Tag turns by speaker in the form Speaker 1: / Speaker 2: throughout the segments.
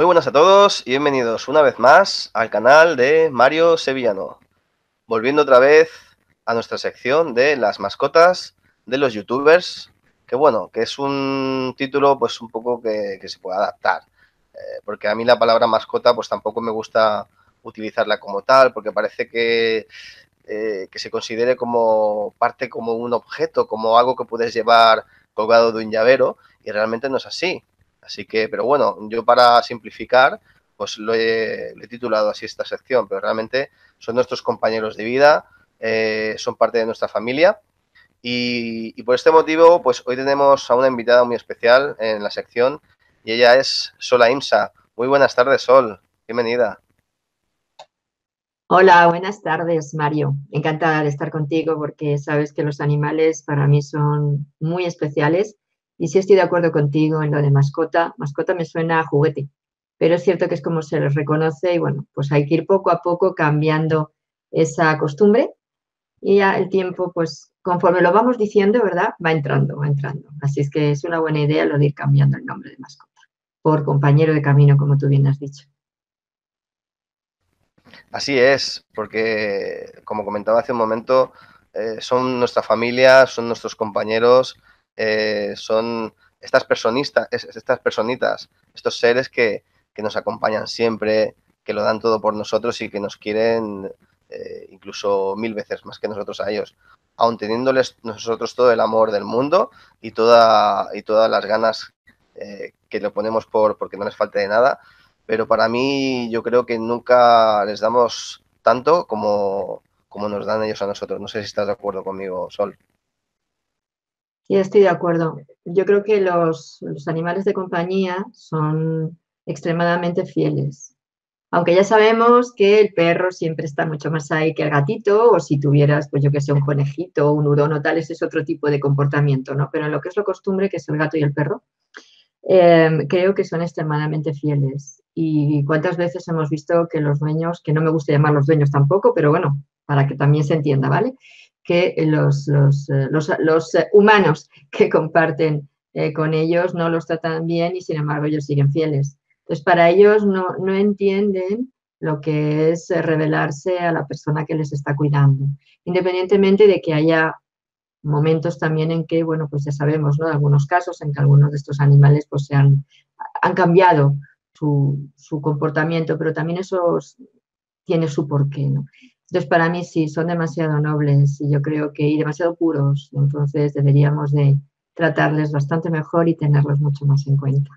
Speaker 1: Muy buenas a todos y bienvenidos una vez más al canal de Mario Sevillano. Volviendo otra vez a nuestra sección de las mascotas de los youtubers, que bueno, que es un título pues un poco que se puede adaptar. Porque a mí la palabra mascota pues tampoco me gusta utilizarla como tal, porque parece que se considere como parte, como un objeto, como algo que puedes llevar colgado de un llavero, y realmente no es así. Así que, pero bueno, yo para simplificar, pues lo he titulado así esta sección, pero realmente son nuestros compañeros de vida, son parte de nuestra familia, y por este motivo, pues hoy tenemos a una invitada muy especial en la sección, y ella es Sol Aimsa. Muy buenas tardes, Sol, bienvenida.
Speaker 2: Hola, buenas tardes, Mario. Encantada de estar contigo porque sabes que los animales para mí son muy especiales y sí estoy de acuerdo contigo en lo de mascota. Mascota me suena a juguete, pero es cierto que es como se les reconoce y bueno, pues hay que ir poco a poco cambiando esa costumbre y ya el tiempo, pues conforme lo vamos diciendo, ¿verdad? Va entrando, va entrando. Así es que es una buena idea lo de ir cambiando el nombre de mascota por compañero de camino, como tú bien has dicho.
Speaker 1: Así es, porque como comentaba hace un momento, son nuestra familia, son nuestros compañeros, son estas personitas, estos seres que nos acompañan siempre, que lo dan todo por nosotros y que nos quieren incluso 1000 veces más que nosotros a ellos, aun teniéndoles nosotros todo el amor del mundo y todas las ganas que le ponemos porque no les falte de nada, pero para mí yo creo que nunca les damos tanto como nos dan ellos a nosotros. No sé si estás de acuerdo conmigo, Sol.
Speaker 2: Sí, estoy de acuerdo. Yo creo que los animales de compañía son extremadamente fieles. Aunque ya sabemos que el perro siempre está mucho más ahí que el gatito, o si tuvieras, pues yo que sé, un conejito, un hurón o tal, ese es otro tipo de comportamiento, ¿no? Pero en lo que es lo costumbre, que es el gato y el perro, creo que son extremadamente fieles. Y cuántas veces hemos visto que los dueños, que no me gusta llamar los dueños tampoco, pero bueno, para que también se entienda, ¿vale? Que los humanos que comparten con ellos no los tratan bien y sin embargo ellos siguen fieles. Entonces, para ellos no entienden lo que es revelarse a la persona que les está cuidando, independientemente de que haya momentos también en que, bueno, pues ya sabemos, ¿no? Algunos casos en que algunos de estos animales pues han cambiado su comportamiento, pero también eso tiene su porqué, ¿no? Entonces, para mí sí, son demasiado nobles y yo creo que, y demasiado puros, entonces deberíamos de tratarles bastante mejor y tenerlos mucho más en cuenta.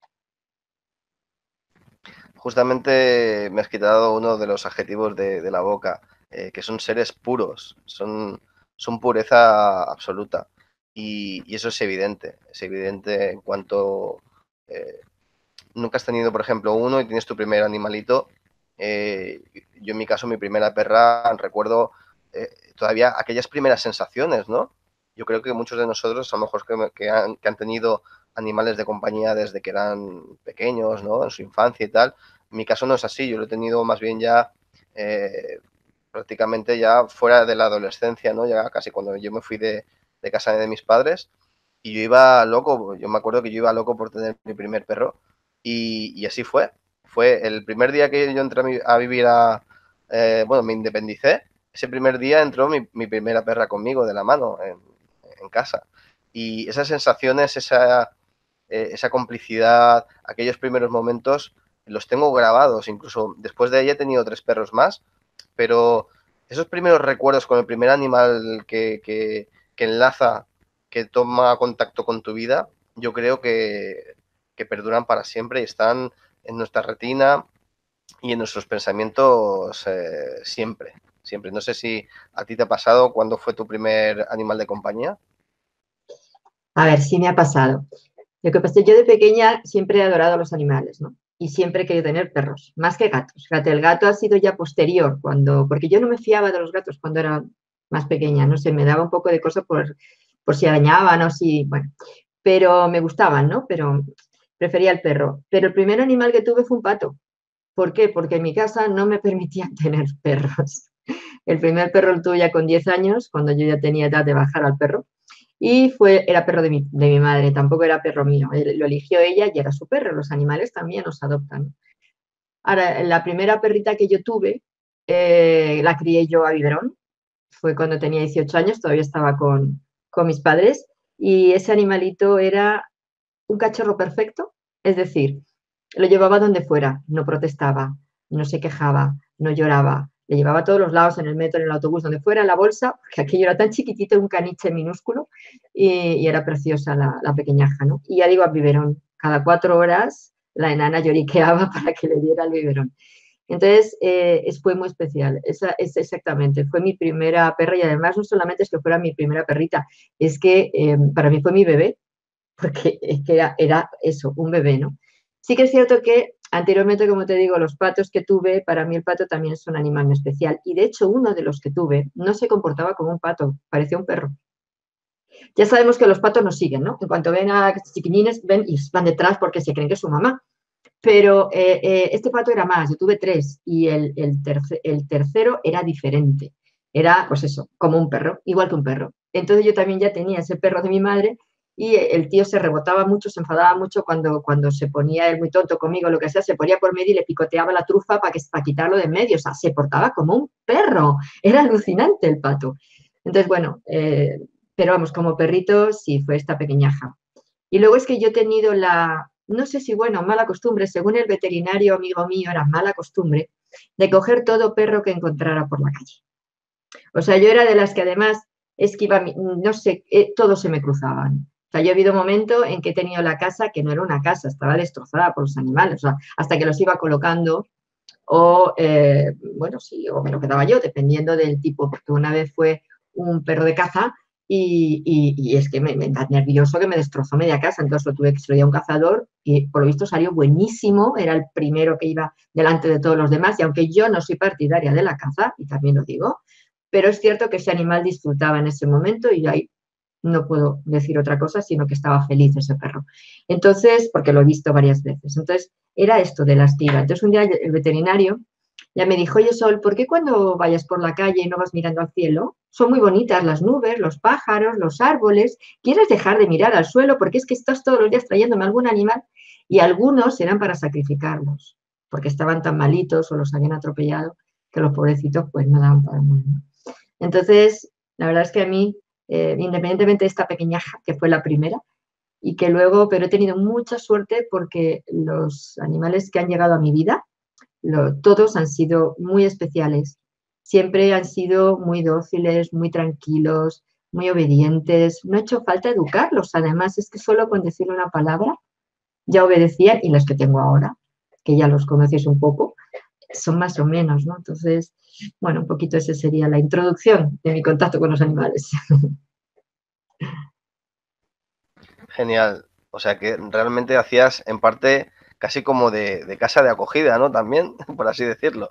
Speaker 1: Justamente me has quitado uno de los adjetivos de la boca, que son seres puros, son pureza absoluta. Y eso es evidente en cuanto eh, nunca has tenido, por ejemplo, uno y tienes tu primer animalito. Eh, yo en mi caso, mi primera perra, recuerdo todavía aquellas primeras sensaciones, ¿no? Yo creo que muchos de nosotros, a lo mejor que han tenido animales de compañía desde que eran pequeños, ¿no? En su infancia y tal. En mi caso no es así, yo lo he tenido más bien ya eh, prácticamente ya fuera de la adolescencia, ¿no? Ya casi cuando yo me fui de casa de mis padres, y yo iba loco, yo me acuerdo que yo iba loco por tener mi primer perro, y así fue. Fue el primer día que yo entré a vivir bueno, me independicé, ese primer día entró mi primera perra conmigo de la mano en casa. Y esas sensaciones, esa complicidad, aquellos primeros momentos, los tengo grabados. Incluso después de ella he tenido 3 perros más, pero esos primeros recuerdos con el primer animal que enlaza, que toma contacto con tu vida, yo creo que perduran para siempre y están en nuestra retina y en nuestros pensamientos siempre, siempre. No sé si a ti te ha pasado cuando fue tu primer animal de compañía.
Speaker 2: A ver, sí me ha pasado. Lo que pasa es que yo de pequeña siempre he adorado a los animales, ¿no? Y siempre he querido tener perros, más que gatos. Fíjate, el gato ha sido ya posterior, porque yo no me fiaba de los gatos cuando era más pequeña, no sé, me daba un poco de cosa por si arañaban o si, bueno, pero me gustaban, ¿no? Pero prefería el perro. Pero el primer animal que tuve fue un pato. ¿Por qué? Porque en mi casa no me permitían tener perros. El primer perro lo tuve ya con 10 años, cuando yo ya tenía edad de bajar al perro. Y era perro de mi madre, tampoco era perro mío. Lo eligió ella y era su perro. Los animales también los adoptan. Ahora, la primera perrita que yo tuve, la crié yo a biberón. Fue cuando tenía 18 años, todavía estaba con mis padres. Y ese animalito era un cachorro perfecto. Es decir, lo llevaba donde fuera, no protestaba, no se quejaba, no lloraba. Le llevaba a todos los lados, en el metro, en el autobús, donde fuera, en la bolsa, porque aquello era tan chiquitito, un caniche minúsculo, y era preciosa la pequeñaja, ¿no? Y ya digo, a biberón. Cada 4 horas la enana lloriqueaba para que le diera el biberón. Entonces, fue muy especial. Esa es exactamente, fue mi primera perra y además no solamente es que fuera mi primera perrita, es que para mí fue mi bebé, porque es que era eso, un bebé, ¿no? Sí que es cierto que anteriormente, como te digo, los patos que tuve, para mí el pato también es un animal muy especial. Y de hecho, uno de los que tuve no se comportaba como un pato, parecía un perro. Ya sabemos que los patos nos siguen, ¿no? En cuanto ven a chiquinines, ven y van detrás porque se creen que es su mamá. Pero este pato era más, yo tuve 3 y el tercero era diferente. Era, pues eso, como un perro, igual que un perro. Entonces yo también ya tenía ese perro de mi madre y el tío se rebotaba mucho, se enfadaba mucho cuando se ponía él muy tonto conmigo, lo que sea, se ponía por medio y le picoteaba la trufa para quitarlo de en medio. O sea, se portaba como un perro. Era alucinante el pato. Entonces, bueno, pero vamos, como perrito sí fue esta pequeñaja. Y luego es que yo he tenido no sé si bueno, mala costumbre, según el veterinario amigo mío era mala costumbre, de coger todo perro que encontrara por la calle. O sea, yo era de las que además es que iba, no sé, todos se me cruzaban. O sea, yo he habido momentos en que he tenido la casa que no era una casa, estaba destrozada por los animales, o sea, hasta que los iba colocando o, bueno, sí, o me lo quedaba yo, dependiendo del tipo, porque una vez fue un perro de caza y es que me da nervioso que me destrozó media casa, entonces lo tuve que se lo di a un cazador y por lo visto salió buenísimo, era el primero que iba delante de todos los demás y aunque yo no soy partidaria de la caza, y también lo digo, pero es cierto que ese animal disfrutaba en ese momento y ahí no puedo decir otra cosa, sino que estaba feliz ese perro. Entonces, porque lo he visto varias veces. Entonces, era esto de las tiras. Entonces, un día el veterinario ya me dijo, oye, Sol, ¿por qué cuando vayas por la calle y no vas mirando al cielo? Son muy bonitas las nubes, los pájaros, los árboles. ¿Quieres dejar de mirar al suelo? Porque es que estás todos los días trayéndome algún animal y algunos eran para sacrificarlos, porque estaban tan malitos o los habían atropellado que los pobrecitos pues no daban para morir. Entonces, la verdad es que a mí, independientemente de esta pequeñaja, que fue la primera, y que luego, pero he tenido mucha suerte porque los animales que han llegado a mi vida, todos han sido muy especiales. Siempre han sido muy dóciles, muy tranquilos, muy obedientes. No ha hecho falta educarlos. Además, es que solo con decir una palabra ya obedecían y los que tengo ahora, que ya los conoces un poco, son más o menos, ¿no? Entonces, bueno, un poquito esa sería la introducción de mi contacto con los animales.
Speaker 1: Genial. O sea que realmente hacías en parte casi como de casa de acogida, ¿no? También, por así decirlo.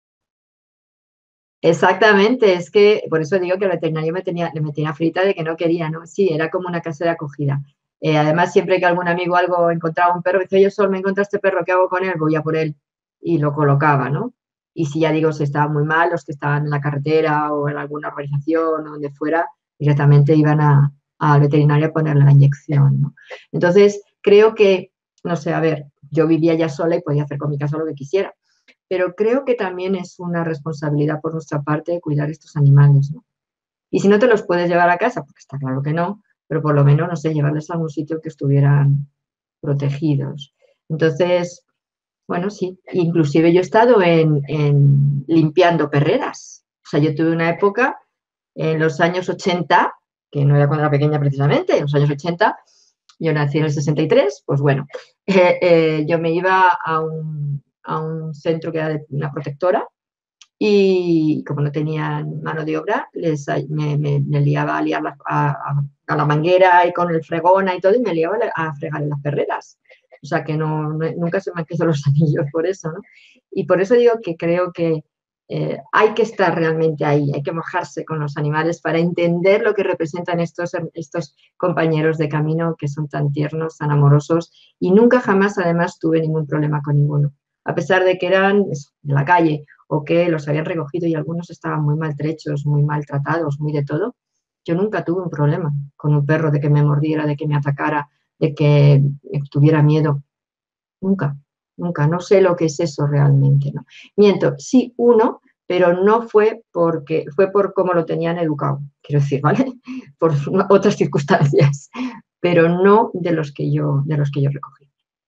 Speaker 2: Exactamente, es que por eso digo que el veterinario me tenía frita de que no quería, ¿no? Sí, era como una casa de acogida. Además, siempre que algún amigo algo encontraba un perro, dice, oye, Sol, me encontré este perro, ¿qué hago con él? Voy a por él. Y lo colocaba, ¿no? Y si ya digo, si estaban muy mal, los que estaban en la carretera o en alguna organización o donde fuera, directamente iban al veterinario a ponerle la inyección, ¿no? Entonces, creo que, no sé, a ver, yo vivía ya sola y podía hacer con mi casa lo que quisiera, pero creo que también es una responsabilidad por nuestra parte de cuidar estos animales, ¿no? Y si no te los puedes llevar a casa, porque está claro que no, pero por lo menos, no sé, llevarles a algún sitio que estuvieran protegidos. Entonces, bueno, sí, inclusive yo he estado en limpiando perreras. O sea, yo tuve una época en los años 80, que no era cuando era pequeña precisamente, en los años 80, yo nací en el 63, pues bueno, yo me iba a un centro que era de una protectora y como no tenían mano de obra, me liaba a liar a la manguera y con el fregona y todo, y me liaba a fregar en las perreras. O sea que nunca se me han quedado los anillos por eso, ¿no? Y por eso digo que creo que hay que estar realmente ahí, hay que mojarse con los animales para entender lo que representan estos compañeros de camino que son tan tiernos, tan amorosos, y nunca jamás además tuve ningún problema con ninguno, a pesar de que eran de la calle o que los habían recogido y algunos estaban muy maltrechos, muy maltratados, muy de todo. Yo nunca tuve un problema con un perro de que me mordiera, de que me atacara, de que tuviera miedo. Nunca, nunca. No sé lo que es eso realmente, ¿no? Miento, sí uno, pero no fue porque, fue por cómo lo tenían educado, quiero decir, ¿vale? Por otras circunstancias, pero no de los que yo recogí.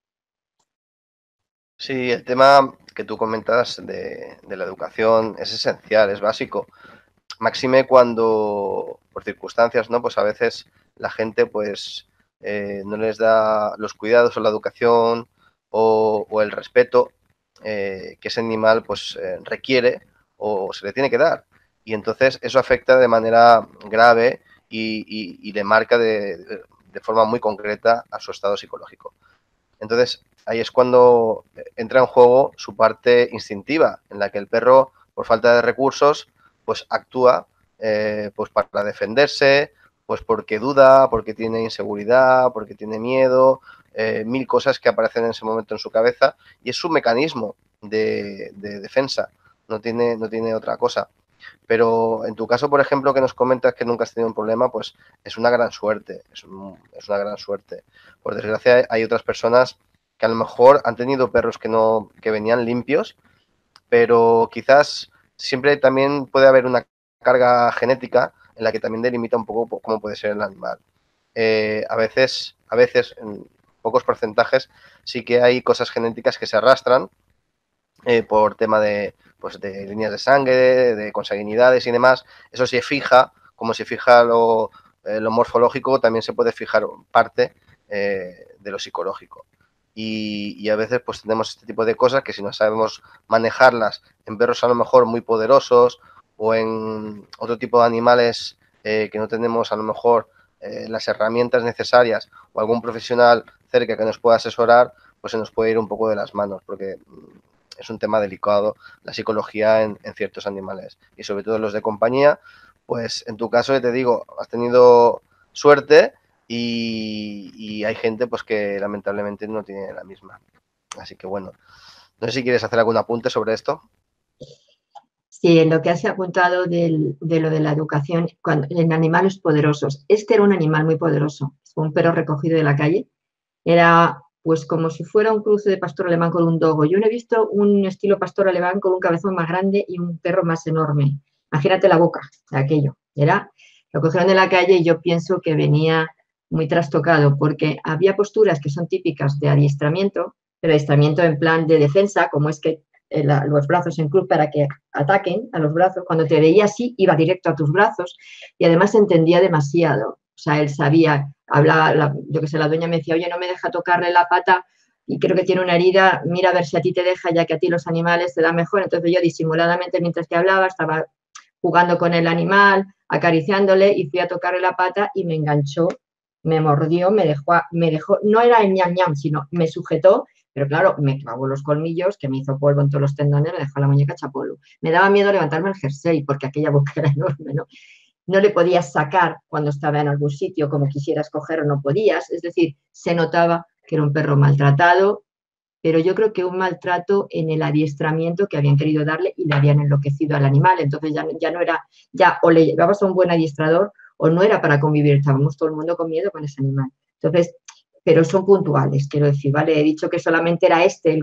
Speaker 1: Sí, el tema que tú comentas de la educación es esencial, es básico. Máxime cuando, por circunstancias, ¿no? Pues a veces la gente, pues, no les da los cuidados o la educación o el respeto que ese animal, pues, requiere o se le tiene que dar. Y entonces eso afecta de manera grave y le marca de forma muy concreta a su estado psicológico. Entonces, ahí es cuando entra en juego su parte instintiva, en la que el perro, por falta de recursos, pues actúa pues para defenderse, pues porque duda, porque tiene inseguridad, porque tiene miedo, mil cosas que aparecen en ese momento en su cabeza, y es su mecanismo de defensa, no tiene otra cosa. Pero en tu caso, por ejemplo, que nos comentas que nunca has tenido un problema, pues es una gran suerte, es una gran suerte. Por desgracia, hay otras personas que a lo mejor han tenido perros que venían limpios, pero quizás siempre también puede haber una carga genética en la que también delimita un poco cómo puede ser el animal. A veces, en pocos porcentajes, sí que hay cosas genéticas que se arrastran por tema pues, de líneas de sangre, de consanguinidades y demás. Eso se fija, como se fija lo morfológico, también se puede fijar parte de lo psicológico. Y a veces pues tenemos este tipo de cosas que si no sabemos manejarlas en perros a lo mejor muy poderosos o en otro tipo de animales que no tenemos a lo mejor las herramientas necesarias o algún profesional cerca que nos pueda asesorar, pues se nos puede ir un poco de las manos, porque es un tema delicado la psicología en ciertos animales y sobre todo los de compañía. Pues en tu caso, te digo, has tenido suerte y hay gente pues que lamentablemente no tiene la misma. Así que bueno, no sé si quieres hacer algún apunte sobre esto.
Speaker 2: Sí, en lo que has apuntado de lo de la educación en animales poderosos. Este era un animal muy poderoso, fue un perro recogido de la calle. Era pues como si fuera un cruce de pastor alemán con un dogo. Yo no he visto un estilo pastor alemán con un cabezón más grande y un perro más enorme. Imagínate la boca de aquello. Lo cogieron de la calle y yo pienso que venía muy trastocado porque había posturas que son típicas de adiestramiento, pero adiestramiento en plan de defensa, como es que los brazos en cruz para que ataquen a los brazos. Cuando te veía así, iba directo a tus brazos y además entendía demasiado. O sea, él sabía, hablaba, yo que sé, la dueña me decía, oye, no me deja tocarle la pata y creo que tiene una herida, mira a ver si a ti te deja, ya que a ti los animales te da mejor. Entonces yo disimuladamente, mientras que hablaba, estaba jugando con el animal, acariciándole y fui a tocarle la pata y me enganchó, me mordió, me dejó, no era el ñam ñam, sino me sujetó, pero claro, me clavó los colmillos, que me hizo polvo en todos los tendones, me dejó la muñeca hecha polvo. Me daba miedo levantarme el jersey porque aquella boca era enorme, ¿no? No le podías sacar cuando estaba en algún sitio como quisieras coger o no podías, es decir, se notaba que era un perro maltratado, pero yo creo que un maltrato en el adiestramiento que habían querido darle y le habían enloquecido al animal, entonces ya no era, ya o le llevabas a un buen adiestrador o no era para convivir, estábamos todo el mundo con miedo con ese animal. Entonces, pero son puntuales, quiero decir, ¿vale? He dicho que solamente era este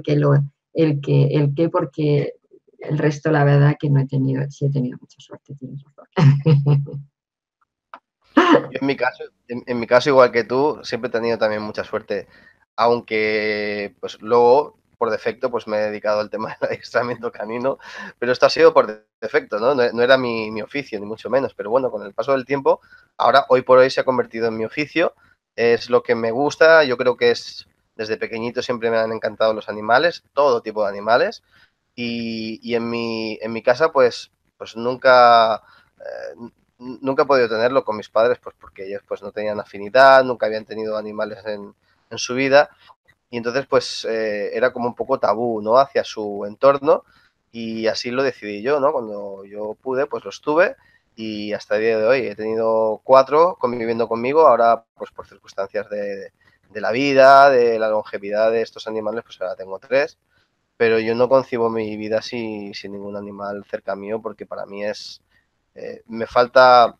Speaker 2: porque el resto, la verdad, que no he tenido, sí he tenido mucha suerte, tienes razón.
Speaker 1: Yo en mi caso, igual que tú, siempre he tenido también mucha suerte, aunque pues luego, por defecto, pues me he dedicado al tema del adiestramiento canino, pero esto ha sido por defecto, ¿no? No era mi oficio, ni mucho menos, pero bueno, con el paso del tiempo, ahora, hoy por hoy, se ha convertido en mi oficio, es lo que me gusta, yo creo que desde pequeñito siempre me han encantado los animales, todo tipo de animales, y en mi casa, pues nunca he podido tenerlo con mis padres, pues porque ellos pues no tenían afinidad, nunca habían tenido animales en su vida, y entonces pues era como un poco tabú, ¿no? Hacia su entorno, y así lo decidí yo, ¿no? Cuando yo pude, pues los tuve, y hasta el día de hoy he tenido 4 conviviendo conmigo, ahora pues por circunstancias de la vida, de la longevidad de estos animales, pues ahora tengo 3, pero yo no concibo mi vida sin ningún animal cerca mío porque para mí me falta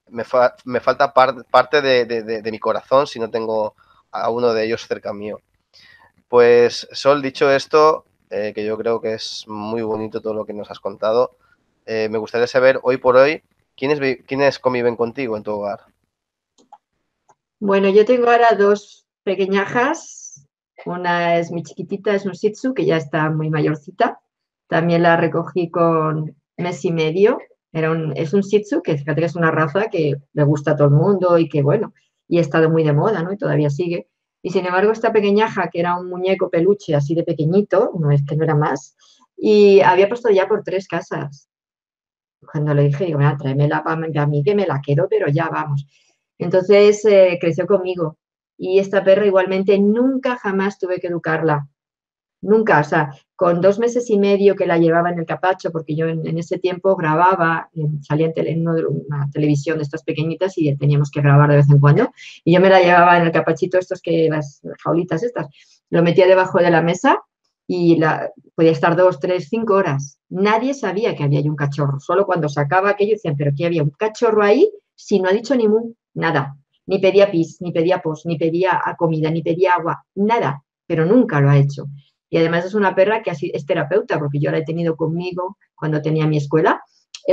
Speaker 1: me falta parte de mi corazón si no tengo a uno de ellos cerca mío. Pues Sol, dicho esto, que yo creo que es muy bonito todo lo que nos has contado, me gustaría saber hoy por hoy quiénes conviven contigo en tu hogar.
Speaker 2: Bueno, yo tengo ahora dos pequeñajas. Una es mi chiquitita, es un Shih Tzu, que ya está muy mayorcita. También la recogí con mes y medio. Es un Shih Tzu, que fíjate que es una raza que le gusta a todo el mundo y que, bueno, y ha estado muy de moda, ¿no? Y todavía sigue. Y sin embargo, esta pequeñaja, que era un muñeco peluche así de pequeñito, no es que no era más, y había puesto ya por 3 casas. Cuando le dije, digo, mira, tráemela para mí que me la quedo, pero ya vamos. Entonces creció conmigo. Y esta perra igualmente nunca jamás tuve que educarla. Nunca, o sea, con 2 meses y medio que la llevaba en el capacho, porque yo en ese tiempo grababa, salía en una televisión de estas pequeñitas y teníamos que grabar de vez en cuando, y yo me la llevaba en el capachito, las jaulitas estas, lo metía debajo de la mesa y podía estar 2, 3, 5 horas. Nadie sabía que había ahí un cachorro, solo cuando sacaba aquello decían, pero ¿qué había un cachorro ahí? Si no ha dicho ni mu, nada, ni pedía pis, ni pedía pos, ni pedía comida, ni pedía agua, nada, pero nunca lo ha hecho. Y además es una perra que es terapeuta, porque yo la he tenido conmigo cuando tenía mi escuela,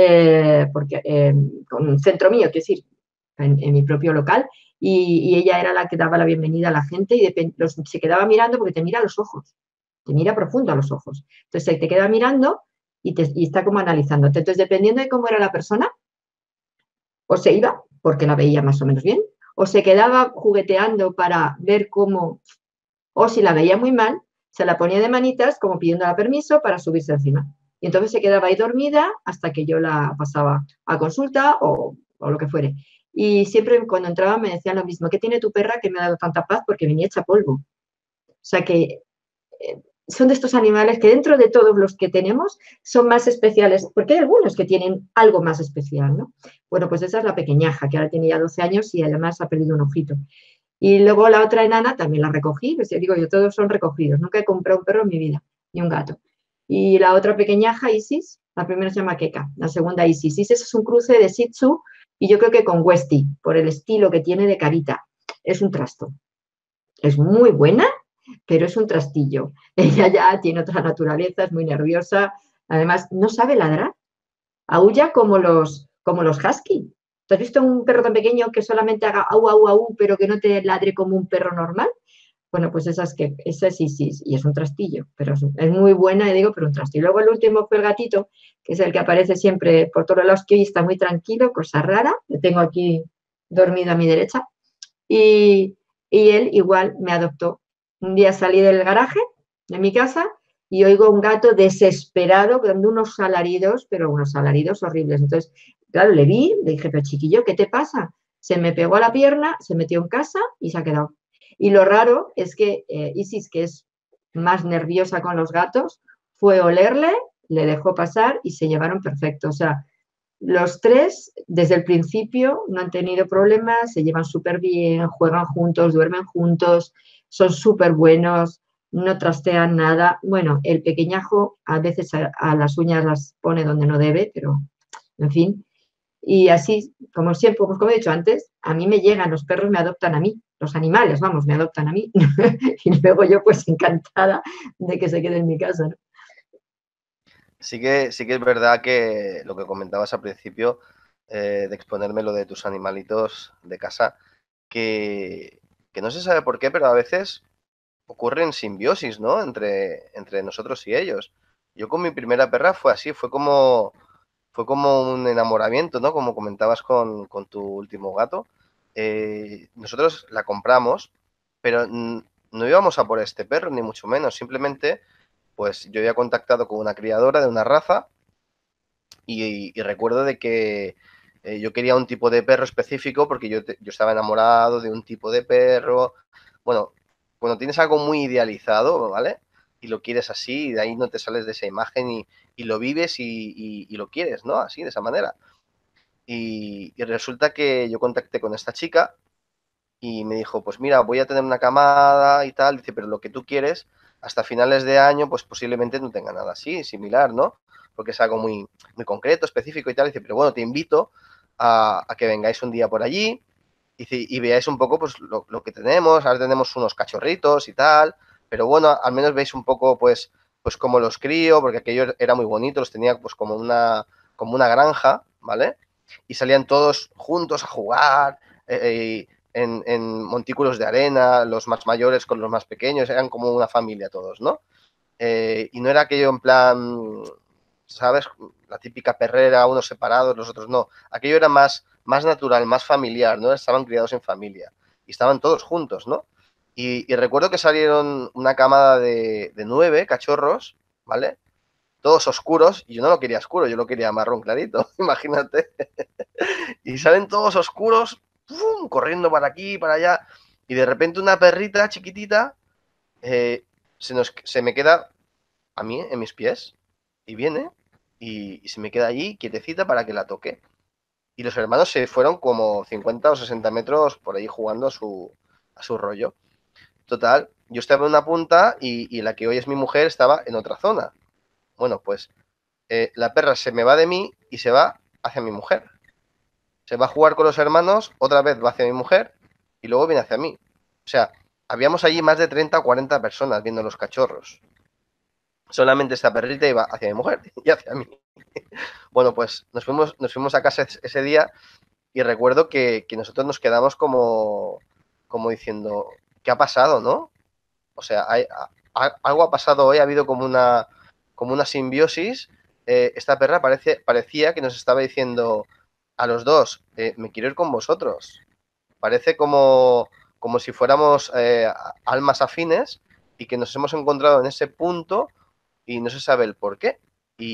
Speaker 2: con un centro mío, quiero decir, en mi propio local, y ella era la que daba la bienvenida a la gente y se quedaba mirando porque te mira a los ojos, te mira profundo a los ojos. Entonces se te queda mirando y está como analizándote. Entonces, dependiendo de cómo era la persona, o se iba, porque la veía más o menos bien, o se quedaba jugueteando para ver cómo, o si la veía muy mal, se la ponía de manitas como pidiéndola permiso para subirse encima. Y entonces se quedaba ahí dormida hasta que yo la pasaba a consulta o lo que fuere. Y siempre cuando entraba me decían lo mismo, ¿qué tiene tu perra que me ha dado tanta paz? Porque venía hecha polvo. O sea que son de estos animales que dentro de todos los que tenemos son más especiales, porque hay algunos que tienen algo más especial, ¿no? Bueno, pues esa es la pequeñaja, que ahora tiene ya 12 años y además ha perdido un ojito. Y luego la otra enana también la recogí, pues ya digo yo, todos son recogidos. Nunca he comprado un perro en mi vida, ni un gato. Y la otra pequeñaja, Isis, la primera se llama Keka, la segunda Isis. Isis es un cruce de Shih Tzu y yo creo que con Westie, por el estilo que tiene de carita. Es un trasto. Es muy buena, pero es un trastillo. Ella ya tiene otra naturaleza, es muy nerviosa. Además, no sabe ladrar. Aúlla como los husky. ¿Tú has visto un perro tan pequeño que solamente haga au, au, au, pero que no te ladre como un perro normal? Bueno, pues esa sí, sí, y es un trastillo, pero es muy buena, y digo, pero un trastillo. Luego el último fue el gatito, que es el que aparece siempre por todos lados, que hoy está muy tranquilo, cosa rara, le tengo aquí dormido a mi derecha, y, y él igual me adoptó. Un día salí del garaje de mi casa y oigo un gato desesperado dando unos alaridos, pero unos alaridos horribles. Entonces, claro, le vi, le dije, pero chiquillo, ¿qué te pasa? Se me pegó a la pierna, se metió en casa y se ha quedado. Y lo raro es que Isis, que es más nerviosa con los gatos, fue a olerle, le dejó pasar y se llevaron perfecto. O sea, los tres, desde el principio, no han tenido problemas, se llevan súper bien, juegan juntos, duermen juntos, son súper buenos, no trastean nada. Bueno, el pequeñajo a veces a las uñas las pone donde no debe, pero en fin. Y así, como siempre, pues como he dicho antes, a mí me llegan, los perros me adoptan a mí, los animales, vamos, me adoptan a mí. Y luego yo pues encantada de que se quede en mi casa, ¿no?
Speaker 1: Sí que es verdad que lo que comentabas al principio, de exponerme lo de tus animalitos de casa, que no se sabe por qué, pero a veces ocurren simbiosis, ¿no? Entre nosotros y ellos. Yo con mi primera perra fue así, fue como un enamoramiento, ¿no? Como comentabas con tu último gato. Nosotros la compramos, pero no íbamos a por este perro, ni mucho menos. Simplemente, pues yo había contactado con una criadora de una raza y recuerdo de que yo quería un tipo de perro específico porque yo estaba enamorado de un tipo de perro. Bueno, cuando tienes algo muy idealizado, ¿vale? Y lo quieres así, y de ahí no te sales de esa imagen y lo vives y lo quieres, ¿no? Así, de esa manera. Y resulta que yo contacté con esta chica y me dijo, pues mira, voy a tener una camada y tal, dice, pero lo que tú quieres, hasta finales de año, pues posiblemente no tenga nada así, similar, ¿no? Porque es algo muy, muy concreto, específico y tal, dice, pero bueno, te invito a que vengáis un día por allí y veáis un poco pues lo que tenemos. Ahora tenemos unos cachorritos y tal, pero bueno, al menos veis un poco pues cómo los crío, porque aquello era muy bonito, los tenía pues como una granja, ¿vale? Y salían todos juntos a jugar, en montículos de arena, los más mayores con los más pequeños, eran como una familia todos, ¿no? Y no era aquello en plan, ¿sabes? La típica perrera, unos separados, los otros no. Aquello era más natural, más familiar, ¿no? Estaban criados en familia y estaban todos juntos, ¿no? Y recuerdo que salieron una camada de 9 cachorros, ¿vale? Todos oscuros, y yo no lo quería oscuro, yo lo quería marrón clarito, imagínate. Y salen todos oscuros, ¡pum! Corriendo para aquí, para allá, y de repente una perrita chiquitita se me queda a mí, en mis pies, y viene, y se me queda allí quietecita para que la toque. Y los hermanos se fueron como 50 o 60 metros por ahí jugando a su rollo. Total, yo estaba en una punta y la que hoy es mi mujer estaba en otra zona. Bueno, pues la perra se me va de mí y se va hacia mi mujer. Se va a jugar con los hermanos, otra vez va hacia mi mujer y luego viene hacia mí. O sea, habíamos allí más de 30 o 40 personas viendo los cachorros. Solamente esta perrita iba hacia mi mujer y hacia mí. Bueno, pues nos fuimos a casa ese día y recuerdo que nosotros nos quedamos como diciendo, ¿qué ha pasado, no? O sea, algo ha pasado hoy, ha habido como una simbiosis. Esta perra parecía que nos estaba diciendo a los dos, me quiero ir con vosotros. Parece como si fuéramos almas afines y que nos hemos encontrado en ese punto y no se sabe el por qué.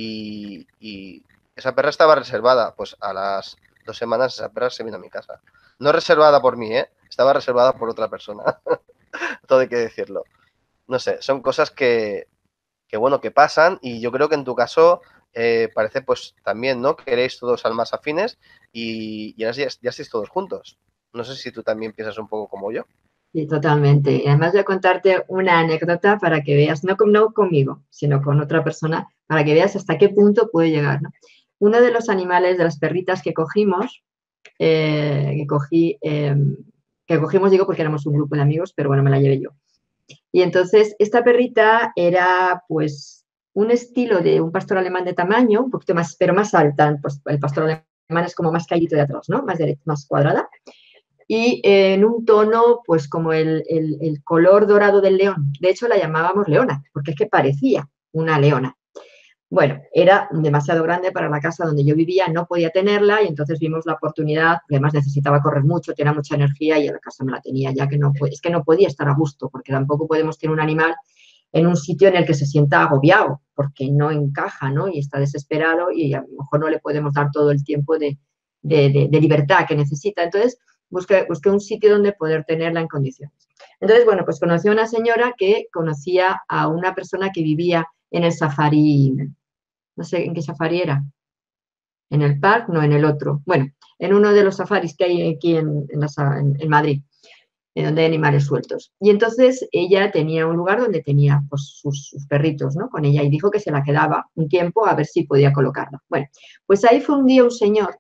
Speaker 1: Y esa perra estaba reservada, pues a las 2 semanas esa perra se vino a mi casa. No reservada por mí, ¿eh? Estaba reservada por otra persona, todo hay que decirlo. No sé, son cosas que bueno, que pasan y yo creo que en tu caso parece pues también, ¿no? Que eréis todos almas afines y ahora ya estáis todos juntos. No sé si tú también piensas un poco como yo.
Speaker 2: Sí, totalmente. Y además voy a contarte una anécdota para que veas, no conmigo, sino con otra persona, para que veas hasta qué punto puede llegar, ¿no? Uno de los animales, de las perritas que cogimos, que cogí, que cogimos, digo, porque éramos un grupo de amigos, pero bueno, me la llevé yo. Y entonces, esta perrita era, pues, un estilo de un pastor alemán de tamaño, un poquito más, pero más alta. Pues el pastor alemán es como más caído de atrás, ¿no? Más derecha, más cuadrada y en un tono pues como el color dorado del león. De hecho la llamábamos leona, porque es que parecía una leona. Bueno, era demasiado grande para la casa donde yo vivía, no podía tenerla y entonces vimos la oportunidad, además necesitaba correr mucho, tenía mucha energía y en la casa me la tenía ya que no, es que no podía estar a gusto, porque tampoco podemos tener un animal en un sitio en el que se sienta agobiado, porque no encaja, ¿no? Y está desesperado y a lo mejor no le podemos dar todo el tiempo de libertad que necesita. Entonces, busqué un sitio donde poder tenerla en condiciones. Entonces, bueno, pues conocí a una señora que conocía a una persona que vivía en el safari, no sé en qué safari era, en el parque, no en el otro, bueno, en uno de los safaris que hay aquí en Madrid, donde hay animales sueltos. Y entonces ella tenía un lugar donde tenía pues, sus perritos, ¿no? Con ella y dijo que se la quedaba un tiempo a ver si podía colocarla. Bueno, pues ahí fue un día un señor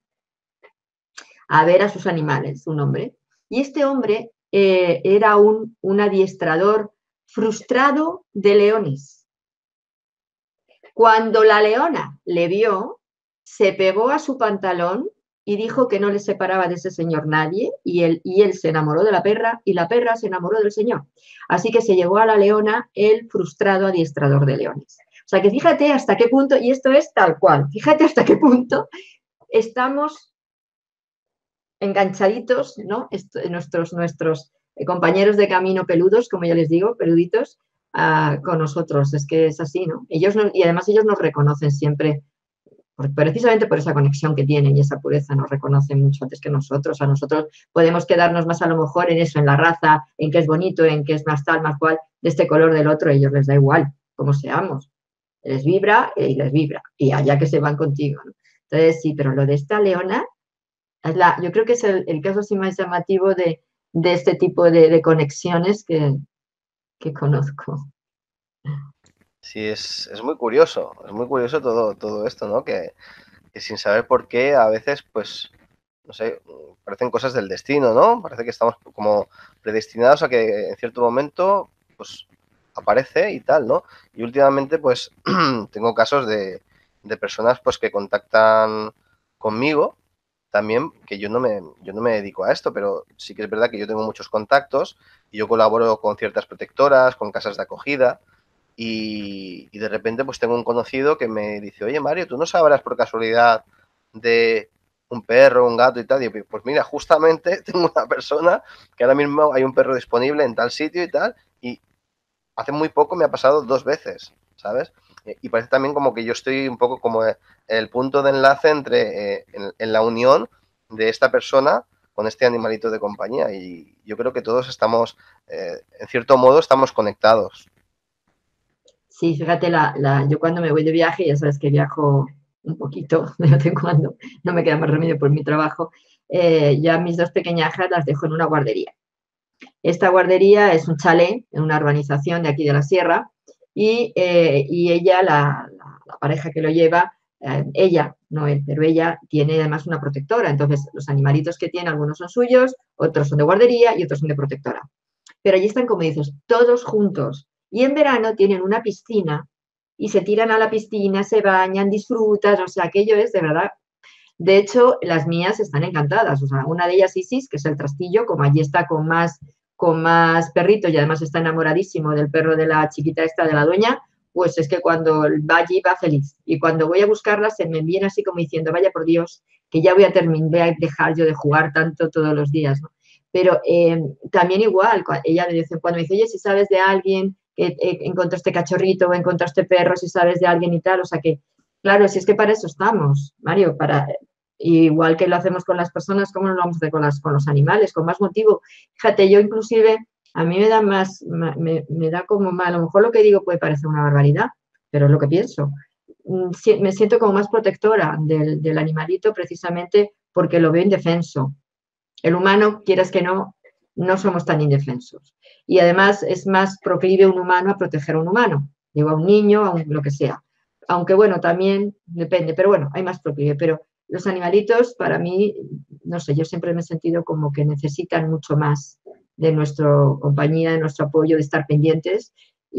Speaker 2: a ver a sus animales, un hombre, y este hombre era un adiestrador frustrado de leones. Cuando la leona le vio, se pegó a su pantalón y dijo que no le separaba de ese señor nadie, y él se enamoró de la perra y la perra se enamoró del señor. Así que se llevó a la leona el frustrado adiestrador de leones. O sea que fíjate hasta qué punto, y esto es tal cual, fíjate hasta qué punto estamos enganchaditos, ¿no? Nuestros compañeros de camino peludos, como yo les digo, peluditos, con nosotros. Es que es así, ¿no? Y además ellos nos reconocen siempre, precisamente por esa conexión que tienen y esa pureza, nos reconocen mucho antes que nosotros. A nosotros podemos quedarnos más a lo mejor en eso, en la raza, en que es bonito, en que es más tal, más cual, de este color del otro, a ellos les da igual, como seamos. Les vibra y les vibra, y allá que se van contigo, ¿no? Entonces, sí, pero lo de esta leona, yo creo que es el caso así más llamativo de este tipo de conexiones que conozco.
Speaker 1: Sí, es muy curioso todo esto, ¿no? Que sin saber por qué, a veces, pues no sé, parecen cosas del destino, ¿no? Parece que estamos como predestinados a que en cierto momento, pues, aparece y tal, ¿no? Y últimamente, pues, tengo casos de personas, pues, que contactan conmigo también, que yo no me dedico a esto, pero sí que es verdad que yo tengo muchos contactos y yo colaboro con ciertas protectoras, con casas de acogida, y de repente pues tengo un conocido que me dice, oye Mario, ¿tú no sabrás por casualidad de un perro, un gato y tal? Y yo, pues mira, justamente tengo una persona que ahora mismo hay un perro disponible en tal sitio y tal, y hace muy poco me ha pasado 2 veces, ¿sabes? Y parece también como que yo estoy un poco como el punto de enlace entre en la unión de esta persona con este animalito de compañía. Y yo creo que todos estamos, en cierto modo, estamos conectados.
Speaker 2: Sí, fíjate, yo cuando me voy de viaje, ya sabes que viajo un poquito de vez en cuando, no me queda más remedio por mi trabajo, ya mis dos pequeñajas las dejo en una guardería. Esta guardería es un chalet en una urbanización de aquí de la sierra y ella, la pareja que lo lleva, ella, no él, pero ella tiene además una protectora. Entonces, los animalitos que tiene, algunos son suyos, otros son de guardería y otros son de protectora. Pero allí están, como dices, todos juntos. Y en verano tienen una piscina y se tiran a la piscina, se bañan, disfrutan, o sea, aquello es de verdad. De hecho, las mías están encantadas. O sea, una de ellas, Isis, que es el trastillo, como allí está con más perritos y además está enamoradísimo del perro de la chiquita esta de la dueña, pues es que cuando va allí va feliz. Y cuando voy a buscarla se me viene así como diciendo, vaya por Dios, que ya voy a terminar, voy a dejar yo de jugar tanto todos los días, ¿no? Pero también igual, ella de vez en cuando me dice, oye, si sabes de alguien que encontró este cachorrito o encontró este perro, si sabes de alguien y tal, o sea que, claro, si es que para eso estamos, Mario, para, igual que lo hacemos con las personas, ¿cómo no lo vamos a hacer con los animales? Con más motivo. Fíjate, yo inclusive, a mí me da más, me da como mal, a lo mejor lo que digo puede parecer una barbaridad, pero es lo que pienso. Me siento como más protectora del animalito precisamente porque lo veo indefenso. El humano, quieras que no, no somos tan indefensos. Y además es más proclive un humano a proteger a un humano, digo a un niño, lo que sea. Aunque bueno, también depende, pero bueno, hay más proclive. Pero los animalitos, para mí, no sé, yo siempre me he sentido como que necesitan mucho más de nuestra compañía, de nuestro apoyo, de estar pendientes.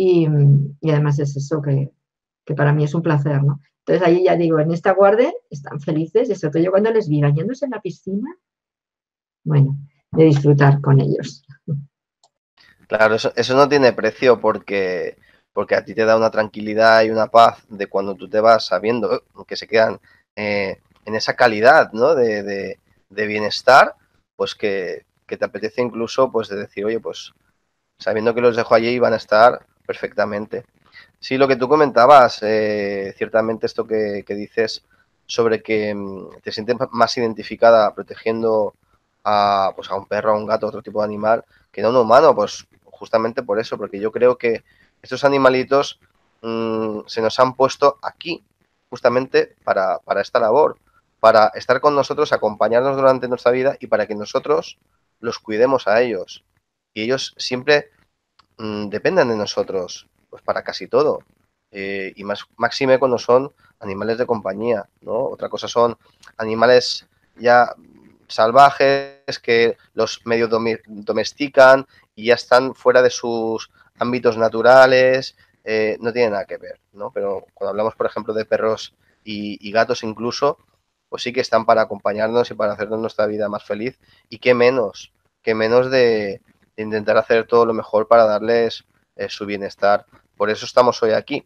Speaker 2: Y además es eso que para mí es un placer, ¿no? Entonces ahí ya digo, en esta guardia están felices, y sobre todo yo cuando les vi bañándose en la piscina, bueno, de disfrutar con ellos.
Speaker 1: Claro, eso no tiene precio porque a ti te da una tranquilidad y una paz de cuando tú te vas sabiendo que se quedan en esa calidad, ¿no? de bienestar, pues que te apetece incluso pues de decir, oye, pues sabiendo que los dejo allí van a estar perfectamente. Sí, lo que tú comentabas, ciertamente esto que dices sobre que te sientes más identificada protegiendo a, pues a un perro, a un gato, a otro tipo de animal, que no a un humano, pues justamente por eso, porque yo creo que estos animalitos se nos han puesto aquí justamente para esta labor, para estar con nosotros, acompañarnos durante nuestra vida y para que nosotros los cuidemos a ellos. Y ellos siempre dependen de nosotros, pues para casi todo. Y más máxime cuando son animales de compañía, ¿no? Otra cosa son animales ya salvajes que los medio domestican y ya están fuera de sus ámbitos naturales, no tiene nada que ver, ¿no? Pero cuando hablamos, por ejemplo, de perros y gatos incluso, pues sí que están para acompañarnos y para hacernos nuestra vida más feliz. Y qué menos de intentar hacer todo lo mejor para darles su bienestar. Por eso estamos hoy aquí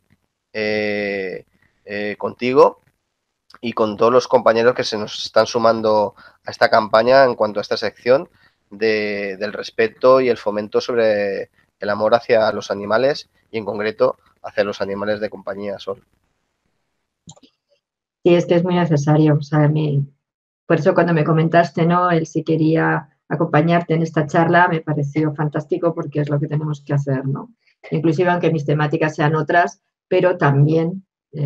Speaker 1: contigo y con todos los compañeros que se nos están sumando a esta campaña en cuanto a esta sección del respeto y el fomento sobre el amor hacia los animales y en concreto hacia los animales de compañía. Sol.
Speaker 2: Y es que es muy necesario, o sea, por eso cuando me comentaste, ¿no? Él sí quería acompañarte en esta charla, me pareció fantástico porque es lo que tenemos que hacer, ¿no? Inclusive aunque mis temáticas sean otras, pero también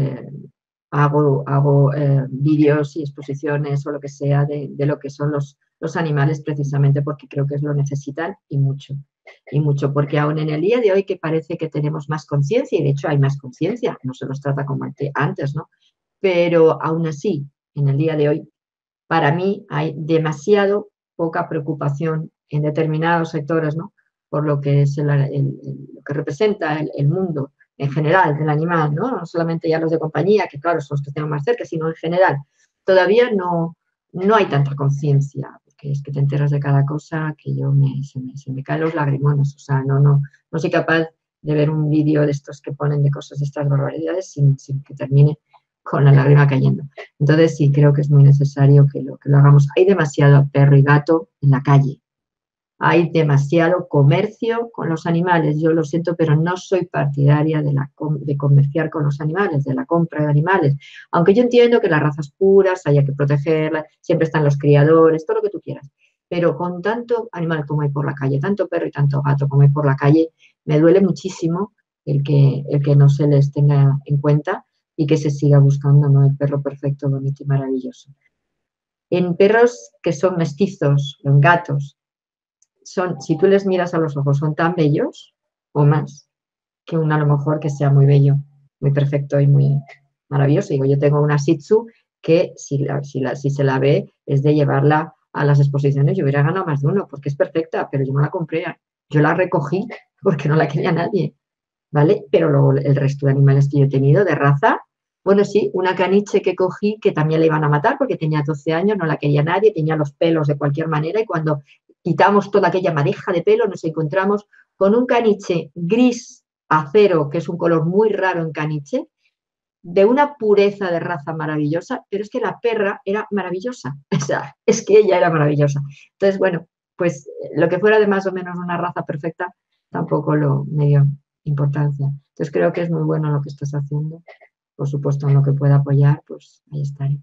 Speaker 2: hago vídeos y exposiciones o lo que sea de lo que son los animales precisamente porque creo que es lo necesitan y mucho, porque aún en el día de hoy que parece que tenemos más conciencia, y de hecho hay más conciencia, no se los trata como antes, ¿no? Pero aún así, en el día de hoy, para mí hay demasiado poca preocupación en determinados sectores, ¿no? Por lo que es lo que representa el mundo en general del animal, ¿no? No solamente ya los de compañía, que claro, son los que tenemos más cerca, sino en general. Todavía no hay tanta conciencia, porque es que te enteras de cada cosa que se me caen los lagrimones, o sea, no soy capaz de ver un vídeo de estos que ponen de cosas de estas barbaridades sin que termine con la lágrima cayendo. Entonces sí, creo que es muy necesario que lo hagamos. Hay demasiado perro y gato en la calle. Hay demasiado comercio con los animales. Yo lo siento, pero no soy partidaria de comerciar con los animales, de la compra de animales. Aunque yo entiendo que las razas puras haya que protegerlas, siempre están los criadores, todo lo que tú quieras. Pero con tanto animal como hay por la calle, tanto perro y tanto gato como hay por la calle, me duele muchísimo el que no se les tenga en cuenta y que se siga buscando, ¿no?, el perro perfecto, bonito y maravilloso. En perros que son mestizos, en gatos, si tú les miras a los ojos, son tan bellos o más que uno a lo mejor que sea muy bello, muy perfecto y muy maravilloso. Digo, yo tengo una Shih Tzu que si se la ve es de llevarla a las exposiciones. Yo hubiera ganado más de uno porque es perfecta, pero yo no la compré. Yo la recogí porque no la quería nadie, ¿vale? Pero luego el resto de animales que yo he tenido de raza, bueno, sí, una caniche que cogí que también la iban a matar porque tenía 12 años, no la quería nadie, tenía los pelos de cualquier manera y cuando quitamos toda aquella madeja de pelo nos encontramos con un caniche gris acero, que es un color muy raro en caniche, de una pureza de raza maravillosa, pero es que la perra era maravillosa, o sea, es que ella era maravillosa. Entonces, bueno, pues lo que fuera de más o menos una raza perfecta tampoco me dio importancia. Entonces creo que es muy bueno lo que estás haciendo. Por supuesto, en lo que pueda apoyar, pues ahí estaré.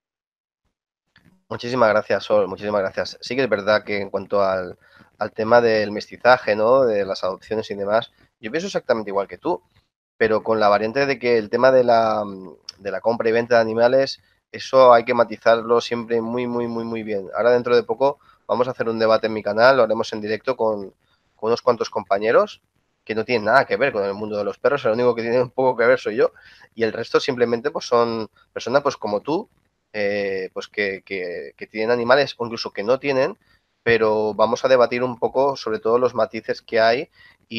Speaker 1: Muchísimas gracias, Sol, muchísimas gracias. Sí que es verdad que en cuanto al tema del mestizaje, ¿no? De las adopciones y demás, yo pienso exactamente igual que tú, pero con la variante de que el tema de la compra y venta de animales, eso hay que matizarlo siempre muy, muy, muy, muy bien. Ahora dentro de poco vamos a hacer un debate en mi canal, lo haremos en directo con unos cuantos compañeros que no tienen nada que ver con el mundo de los perros, el único que tiene un poco que ver soy yo, y el resto simplemente pues son personas pues como tú, pues que tienen animales o incluso que no tienen, pero vamos a debatir un poco sobre todo los matices que hay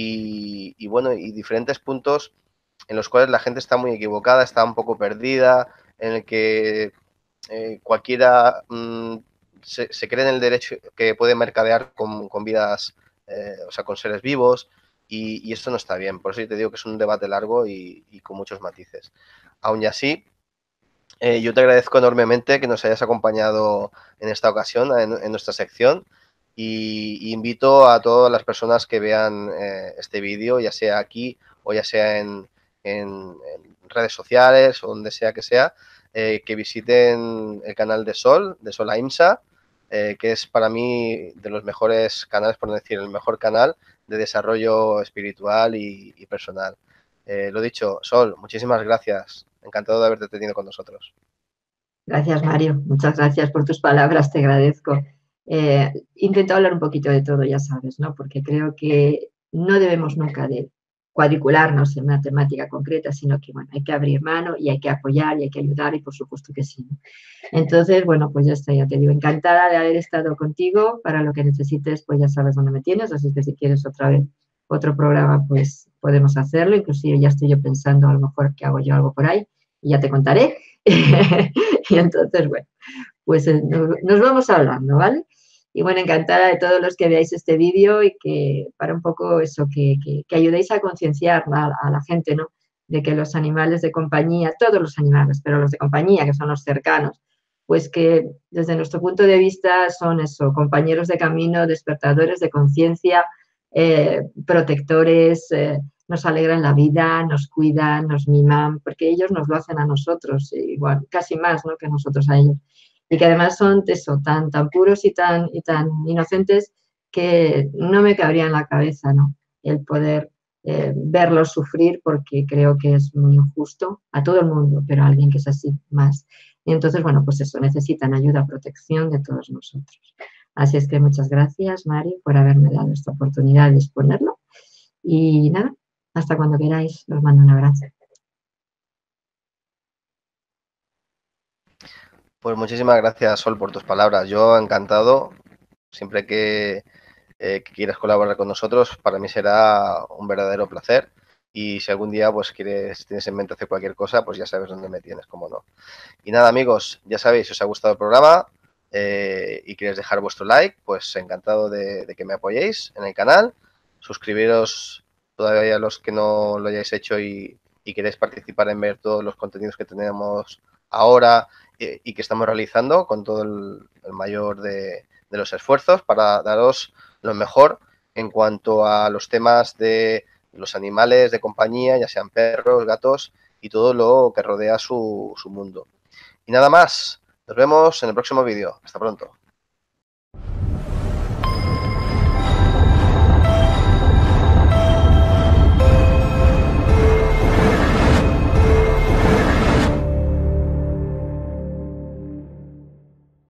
Speaker 1: y bueno, y diferentes puntos en los cuales la gente está muy equivocada, está un poco perdida, en el que cualquiera se cree en el derecho que puede mercadear con vidas, o sea, con seres vivos, y esto no está bien. Por eso yo te digo que es un debate largo y con muchos matices. Aún y así, yo te agradezco enormemente que nos hayas acompañado en esta ocasión, en nuestra sección, y invito a todas las personas que vean este vídeo, ya sea aquí o ya sea en redes sociales o donde sea, que visiten el canal de Sol Aimsa, que es para mí de los mejores canales, por no decir el mejor canal de desarrollo espiritual y personal. Lo dicho, Sol, muchísimas gracias. Encantado de haberte tenido con nosotros.
Speaker 2: Gracias, Mario. Muchas gracias por tus palabras, te agradezco. Intento hablar un poquito de todo, ya sabes, ¿no? Porque creo que no debemos nunca de cuadricularnos en una temática concreta, sino que, bueno, hay que abrir mano y hay que apoyar y hay que ayudar y por supuesto que sí, ¿no? Entonces, bueno, pues ya está, ya te digo, encantada de haber estado contigo. Para lo que necesites, pues ya sabes dónde me tienes, así que si quieres otra vez otro programa, pues podemos hacerlo. Inclusive ya estoy yo pensando a lo mejor que hago yo algo por ahí y ya te contaré. Y entonces, bueno, pues nos vamos hablando, ¿vale? Y bueno, encantada de todos los que veáis este vídeo y que para un poco eso, que ayudéis a concienciar a la gente, ¿no? De que los animales de compañía, todos los animales, pero los de compañía, que son los cercanos, pues que desde nuestro punto de vista son eso, compañeros de camino, despertadores de conciencia, protectores, nos alegran la vida, nos cuidan, nos miman, porque ellos nos lo hacen a nosotros, igual, casi más, ¿no?, que nosotros a ellos. Y que además son eso, tan puros y tan inocentes que no me cabría en la cabeza, ¿no?, el poder verlos sufrir, porque creo que es muy injusto a todo el mundo, pero a alguien que es así más. Y entonces, bueno, pues eso, necesitan ayuda, protección de todos nosotros. Así es que muchas gracias, Mari, por haberme dado esta oportunidad de exponerlo. Y nada, hasta cuando queráis, os mando un abrazo.
Speaker 1: Pues muchísimas gracias, Sol, por tus palabras. Yo encantado. Siempre que quieras colaborar con nosotros, para mí será un verdadero placer. Y si algún día pues tienes en mente hacer cualquier cosa, pues ya sabes dónde me tienes, cómo no. Y nada, amigos, ya sabéis, si os ha gustado el programa y queréis dejar vuestro like, pues encantado de que me apoyéis en el canal. Suscribiros todavía los que no lo hayáis hecho y queréis participar en ver todos los contenidos que tenemos ahora y que estamos realizando con todo el mayor de los esfuerzos para daros lo mejor en cuanto a los temas de los animales de compañía, ya sean perros, gatos y todo lo que rodea su mundo. Y nada más, nos vemos en el próximo vídeo. Hasta pronto.